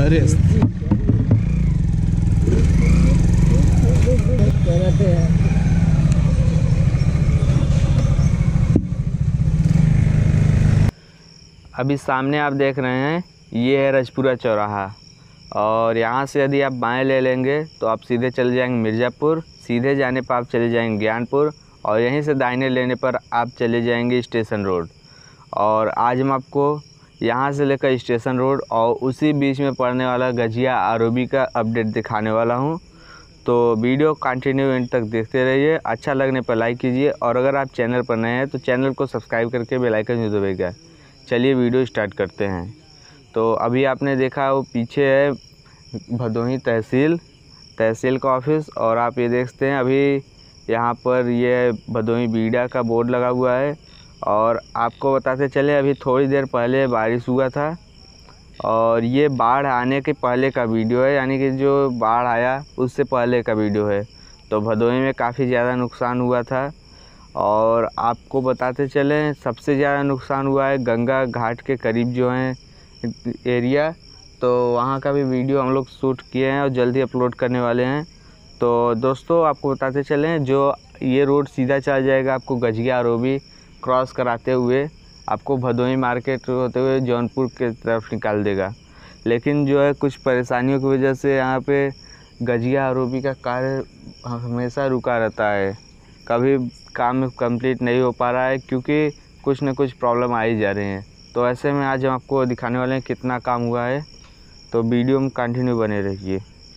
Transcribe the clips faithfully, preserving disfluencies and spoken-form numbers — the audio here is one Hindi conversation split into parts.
अरे अभी सामने आप देख रहे हैं ये है रजपुरा चौराहा, और यहाँ से यदि आप बाएं ले लेंगे तो आप सीधे चले जाएंगे मिर्ज़ापुर। सीधे जाने पर आप चले जाएंगे ज्ञानपुर, और यहीं से दाहिने लेने पर आप चले जाएंगे स्टेशन रोड। और आज हम आपको यहाँ से लेकर स्टेशन रोड और उसी बीच में पड़ने वाला गजिया आरओबी का अपडेट दिखाने वाला हूँ। तो वीडियो कंटिन्यू एंड तक देखते रहिए। अच्छा लगने पर लाइक कीजिए, और अगर आप चैनल पर नए हैं तो चैनल को सब्सक्राइब करके बेल आइकन जरूर दबाइएगा। चलिए वीडियो स्टार्ट करते हैं। तो अभी आपने देखा वो पीछे है भदोही तहसील तहसील का ऑफिस, और आप ये देखते हैं अभी यहाँ पर ये भदोही बीडा का बोर्ड लगा हुआ है। और आपको बताते चले अभी थोड़ी देर पहले बारिश हुआ था, और ये बाढ़ आने के पहले का वीडियो है, यानी कि जो बाढ़ आया उससे पहले का वीडियो है। तो भदोही में काफ़ी ज़्यादा नुकसान हुआ था, और आपको बताते चलें सबसे ज़्यादा नुकसान हुआ है गंगा घाट के करीब जो है एरिया। तो वहाँ का भी वीडियो हम लोग शूट किए हैं और जल्दी अपलोड करने वाले हैं। तो दोस्तों आपको बताते चलें जो ये रोड सीधा चल जाएगा आपको गजिया आरओबी क्रॉस कराते हुए आपको भदोही मार्केट होते हुए जौनपुर के तरफ निकाल देगा। लेकिन जो है कुछ परेशानियों की वजह से यहाँ पे गजिया आरओबी का कार्य हमेशा रुका रहता है, कभी काम कंप्लीट नहीं हो पा रहा है क्योंकि कुछ न कुछ प्रॉब्लम आ ही जा रही हैं। तो ऐसे में आज हम आपको दिखाने वाले हैं कितना काम हुआ है, तो वीडियो में कंटिन्यू बने रहिए।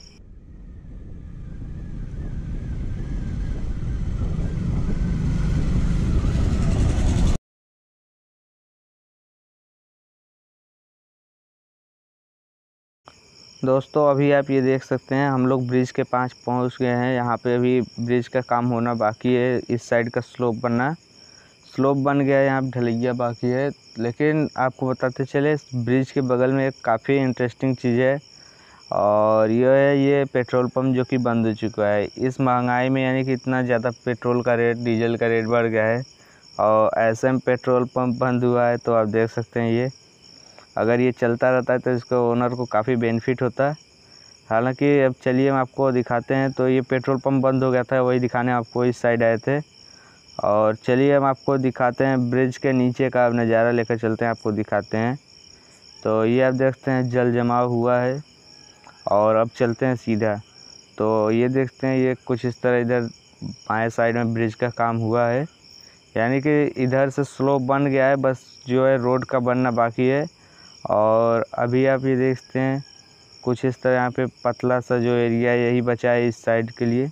दोस्तों अभी आप ये देख सकते हैं हम लोग ब्रिज के पास पहुंच गए हैं। यहाँ पे अभी ब्रिज का काम होना बाकी है, इस साइड का स्लोप बनना स्लोप बन गया है, यहाँ पे ढलैया बाकी है। लेकिन आपको बताते चले इस ब्रिज के बगल में एक काफ़ी इंटरेस्टिंग चीज़ है, और ये है ये पेट्रोल पंप जो कि बंद हो चुका है इस महंगाई में। यानी कि इतना ज़्यादा पेट्रोल का रेट डीजल का रेट बढ़ गया है, और ऐसे में पेट्रोल पंप बंद हुआ है। तो आप देख सकते हैं ये अगर ये चलता रहता है तो इसको ओनर को काफ़ी बेनिफिट होता है। हालांकि अब चलिए हम आपको दिखाते हैं। तो ये पेट्रोल पंप बंद हो गया था, वही दिखाने आपको इस साइड आए थे। और चलिए हम आपको दिखाते हैं ब्रिज के नीचे का नज़ारा लेकर चलते हैं, आपको दिखाते हैं। तो ये आप देखते हैं जल जमाव हुआ है, और अब चलते हैं सीधा। तो ये देखते हैं ये कुछ इस तरह इधर बाएं साइड में ब्रिज का काम हुआ है, यानी कि इधर से स्लोप बन गया है, बस जो है रोड का बनना बाकी है। और अभी आप ये देखते हैं कुछ इस तरह यहाँ पे पतला सा जो एरिया यही बचा है इस साइड के लिए।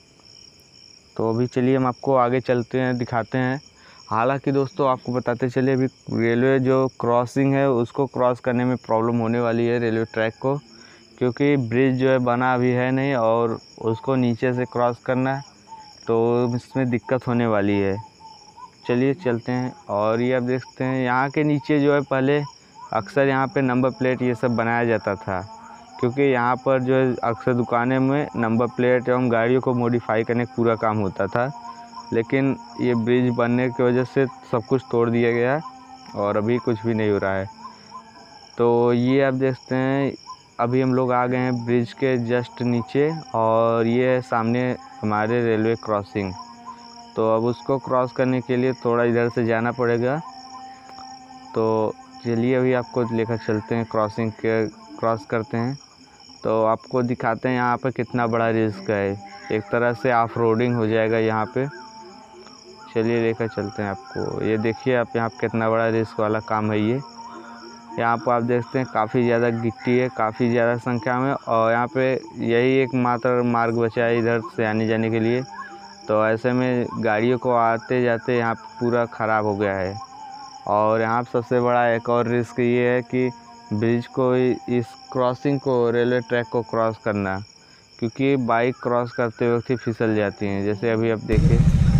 तो अभी चलिए हम आपको आगे चलते हैं, दिखाते हैं। हालांकि दोस्तों आपको बताते चलिए अभी रेलवे जो क्रॉसिंग है उसको क्रॉस करने में प्रॉब्लम होने वाली है रेलवे ट्रैक को, क्योंकि ब्रिज जो है बना अभी है नहीं, और उसको नीचे से क्रॉस करना है तो इसमें दिक्कत होने वाली है। चलिए चलते हैं। और ये आप देखते हैं यहाँ के नीचे जो है पहले अक्सर यहाँ पे नंबर प्लेट ये सब बनाया जाता था, क्योंकि यहाँ पर जो है अक्सर दुकानें में नंबर प्लेट एवं गाड़ियों को मॉडिफाई करने का पूरा काम होता था। लेकिन ये ब्रिज बनने की वजह से सब कुछ तोड़ दिया गया और अभी कुछ भी नहीं हो रहा है। तो ये आप देखते हैं अभी हम लोग आ गए हैं ब्रिज के जस्ट नीचे, और ये है सामने हमारे रेलवे क्रॉसिंग। तो अब उसको क्रॉस करने के लिए थोड़ा इधर से जाना पड़ेगा। तो चलिए अभी आपको लेकर चलते हैं, क्रॉसिंग के क्रॉस करते हैं। तो आपको दिखाते हैं यहाँ पे कितना बड़ा रिस्क है, एक तरह से ऑफ रोडिंग हो जाएगा यहाँ पे। चलिए लेकर चलते हैं आपको। ये देखिए आप यहाँ पे कितना बड़ा रिस्क वाला काम है ये। यहाँ पर आप देखते हैं काफ़ी ज़्यादा गिट्टी है, काफ़ी ज़्यादा संख्या में, और यहाँ पे यही एक मात्र मार्ग बचा है इधर से आने जाने के लिए। तो ऐसे में गाड़ियों को आते जाते यहाँ पूरा ख़राब हो गया है। और यहाँ सबसे बड़ा एक और रिस्क ये है कि ब्रिज को इस क्रॉसिंग को रेलवे ट्रैक को क्रॉस करना, क्योंकि बाइक क्रॉस करते वक्त ही फिसल जाती हैं, जैसे अभी आप देखिए।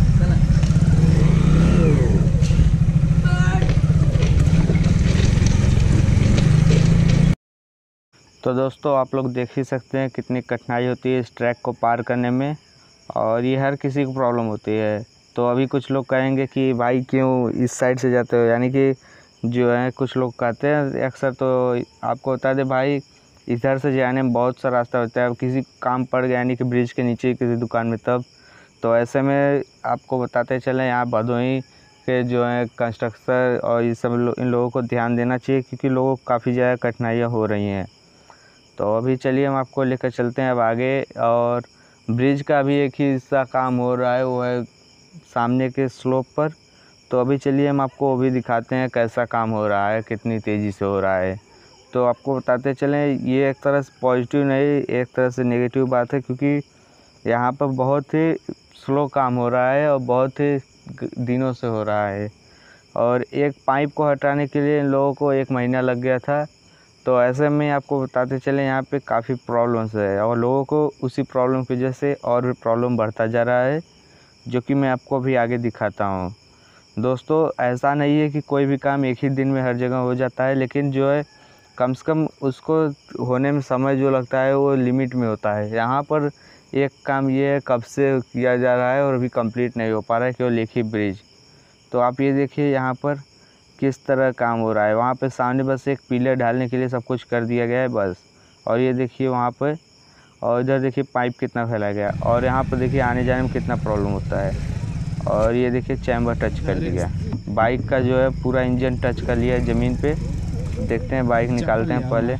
तो दोस्तों आप लोग देख ही सकते हैं कितनी कठिनाई होती है इस ट्रैक को पार करने में, और ये हर किसी को प्रॉब्लम होती है। तो अभी कुछ लोग कहेंगे कि भाई क्यों इस साइड से जाते हो, यानी कि जो है कुछ लोग कहते हैं अक्सर। तो आपको बता दें भाई इधर से जाने में बहुत सा रास्ता होता है। अब किसी काम पड़ गया यानी कि ब्रिज के नीचे किसी दुकान में, तब तो ऐसे में आपको बताते चलें यहाँ भदोही के जो है कंस्ट्रक्टर और ये सब लो, इन लोगों को ध्यान देना चाहिए, क्योंकि लोगों को काफ़ी ज़्यादा कठिनाइयाँ हो रही हैं। तो अभी चलिए हम आपको लेकर चलते हैं अब आगे। और ब्रिज का भी एक ही हिस्सा काम हो रहा है, वो है सामने के स्लोप पर। तो अभी चलिए हम आपको वो भी दिखाते हैं कैसा काम हो रहा है, कितनी तेज़ी से हो रहा है। तो आपको बताते चलें, ये एक तरह से पॉजिटिव नहीं, एक तरह से नेगेटिव बात है, क्योंकि यहाँ पर बहुत ही स्लो काम हो रहा है और बहुत ही दिनों से हो रहा है। और एक पाइप को हटाने के लिए इन लोगों को एक महीना लग गया था। तो ऐसे में आपको बताते चलें यहाँ पे काफ़ी प्रॉब्लम्स है, और लोगों को उसी प्रॉब्लम की वजह से और भी प्रॉब्लम बढ़ता जा रहा है, जो कि मैं आपको अभी आगे दिखाता हूँ। दोस्तों, ऐसा नहीं है कि कोई भी काम एक ही दिन में हर जगह हो जाता है, लेकिन जो है कम से कम उसको होने में समय जो लगता है वो लिमिट में होता है। यहाँ पर एक काम ये है कब से किया जा रहा है और अभी कंप्लीट नहीं हो पा रहा है, केवल एक ही ब्रिज। तो आप ये देखिए यहाँ पर किस तरह काम हो रहा है। वहाँ पे सामने बस एक पिलर ढालने के लिए सब कुछ कर दिया गया है बस। और ये देखिए वहाँ पे, और इधर देखिए पाइप कितना फैला गया, और यहाँ पर देखिए आने जाने में कितना प्रॉब्लम होता है। और ये देखिए चैम्बर टच कर लिया, बाइक का जो है पूरा इंजन टच कर लिया है ज़मीन पे। देखते हैं, बाइक निकालते हैं पहले।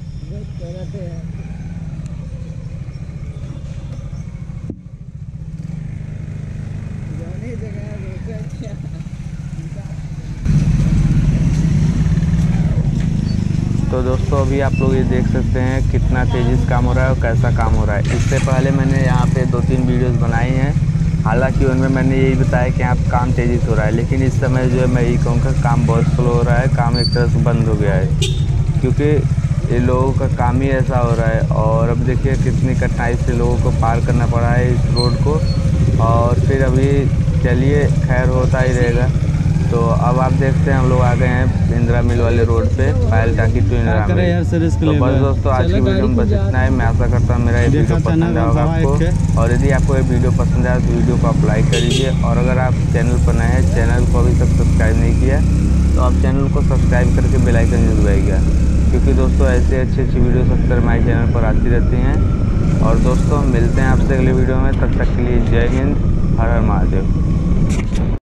तो दोस्तों, अभी आप लोग ये देख सकते हैं कितना तेज़ी से काम हो रहा है और कैसा काम हो रहा है। इससे पहले मैंने यहाँ पे दो तीन वीडियोस बनाई हैं, हालांकि उनमें मैंने यही बताया कि यहाँ काम तेज़ी से हो रहा है, लेकिन इस समय जो है मैं यही कहूँगा काम बहुत स्लो हो रहा है, काम एक तरह से बंद हो गया है, क्योंकि ये लोगों का काम ही ऐसा हो रहा है। और अब देखिए कितनी कठिनाई से लोगों को पार करना पड़ा है इस रोड को। और फिर अभी चलिए खैर होता ही रहेगा। तो अब आप देखते हैं हम लोग आ गए हैं इंदिरा मिल वाले रोड पे, पायल टाकी टू इंदिरा मिल। तो बस दोस्तों, आज की वीडियो में बस इतना है। मैं आशा करता हूँ मेरा ये वीडियो पसंद आएगा आपको, और यदि आपको ये वीडियो पसंद आया तो वीडियो को आप लाइक कर दीजिए। और अगर आप चैनल पर नए हैं, चैनल को अभी तक सब्सक्राइब नहीं किया तो आप चैनल को सब्सक्राइब करके बेल आइकन जरूर दबाइएगा, क्योंकि दोस्तों ऐसे अच्छी अच्छी वीडियोस अक्सर हमारे चैनल पर आती रहती हैं। और दोस्तों, मिलते हैं आपसे अगले वीडियो में, तब तक के लिए जय हिंद, हर हर महादेव।